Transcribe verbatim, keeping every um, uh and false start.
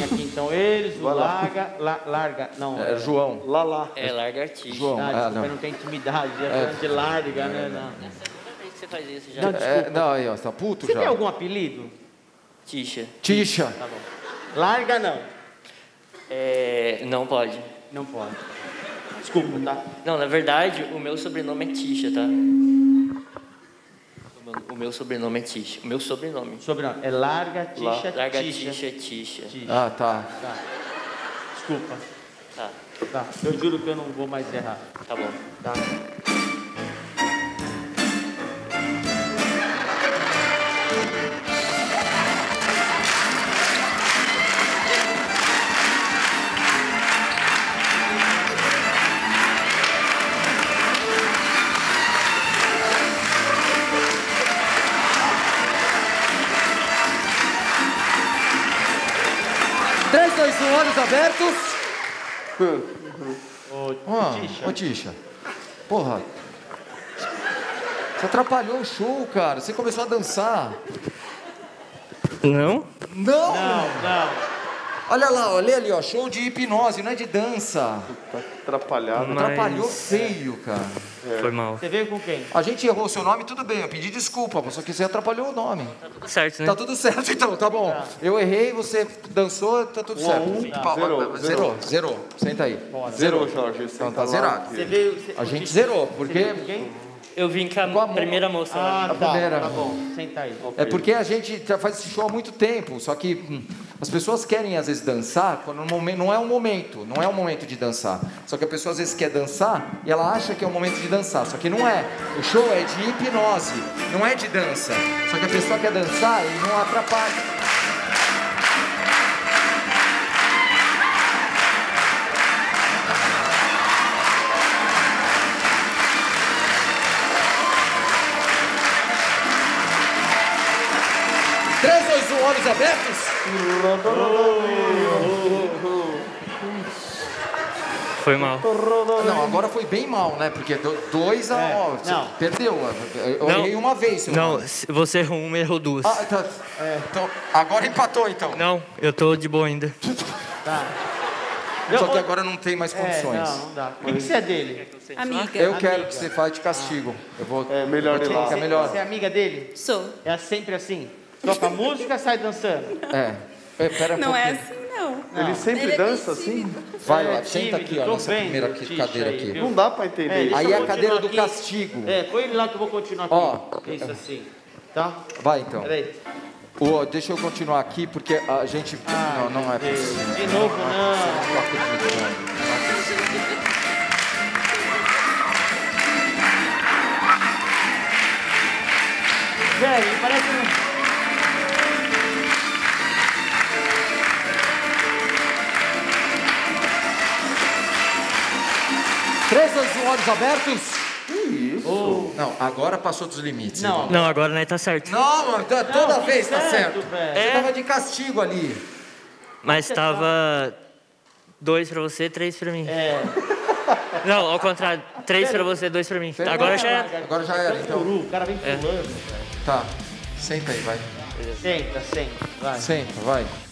aqui então eles, o Vai lá. larga, la, larga, não. É, João. Lá, lá. É, lagartixa. João. Ah, Ah, desculpa, não. eu não tenho intimidade, é de larga, né? Não. Essa é a segunda vez que você faz isso já. Não, É, desculpa. não, aí, ó, você tá puto Você já. tem algum apelido? Tixa. Tixa. Tá bom. Larga não. É, não pode. Não pode. Desculpa, tá? Não, na verdade, o meu sobrenome é Tixa, tá? O meu, o meu sobrenome é Tixa. O meu sobrenome. Sobrenome. É larga, tixa, Larga tixa. Tixa, Tixa. Tixa. Ah, tá. Tá. Desculpa. Tá, Tá. Eu juro que eu não vou mais errar. tá bom. Tá? três, dois, um, olhos abertos. Ô, Ah, tixa. ô, Tixa. Porra. Você atrapalhou o show, cara. Você começou a dançar. Não? Não! Não, não. Olha lá, olha ali, ó. Show de hipnose, não é de dança. Tá atrapalhado. Mas- Atrapalhou feio, cara. Foi mal. Você veio com quem? A gente errou o seu nome, tudo bem. Eu pedi desculpa, só que você atrapalhou o nome. Tá tudo certo, né? Tá tudo certo, então, tá bom. Eu errei, você dançou, tá tudo certo. um, Pa- zerou, zerou, zerou. Senta aí. Zerou, Jorge. Então tá Senta lá. zerado. Você veio... Você, A gente Tixa, zerou, Você porque veio com quem? Eu vim com a, Com a mo- primeira moça lá. Ah, tá. primeira. Tá bom. Senta aí. é porque a gente já faz esse show há muito tempo, só que hum, as pessoas querem às vezes dançar quando no momento, não é um momento, não é um momento de dançar. Só que a pessoa às vezes quer dançar e ela acha que é o momento de dançar, só que não é. O show é de hipnose, não é de dança. Só que a pessoa quer dançar e não atrapalha. Três, dois, um, olhos abertos. Foi mal. Não, agora foi bem mal, né? Porque do- dois a É, ó, você não. perdeu. Eu Não. errei uma vez, seu Não, nome. se- você errou uma, errou duas. Ah, tá. Então, agora empatou, então. Não, eu tô de boa ainda. Tá. Só que agora não tem mais É, condições. não, não dá. O que, que você é dele? Amiga. Eu Amiga. quero que você faça de castigo. Eu vou. É melhor vou te ir lá. falar que é Você- melhor. Você é amiga dele? Sou. É sempre assim? Toca música, sai dançando? É. É, pera um Não é pouquinho. assim, não. Ele sempre Ele é dança bem assim? tímido. Vai É lá, senta aqui, tímido, ó, tô nessa vendo, primeira aqui, Tixa cadeira aí, aqui. viu? Não dá pra entender É, isso. Aí deixa a eu cadeira continuar do aqui. castigo. É, põe ele lá que eu vou continuar aqui. Ó. Isso assim. Tá? Vai então. Peraí. Ô, deixa eu continuar aqui porque a gente. Ai, não, não é Deus. possível. De novo, não. Não acreditando. Velho, parece um... Três, dois, um, olhos abertos. Não, agora passou dos limites. Não. irmão. Não, agora não tá certo. Não, mano, tá- toda Não, vez tá certo, certo. velho. Você É. tava de castigo ali. Mas tava dois pra você, três pra mim. É. Não, ao contrário. Três pra você, dois pra mim. Pera- Agora já é. Agora já era, então. O cara vem pulando, velho. Tá. Senta aí, vai. Senta, senta, vai. Senta, vai.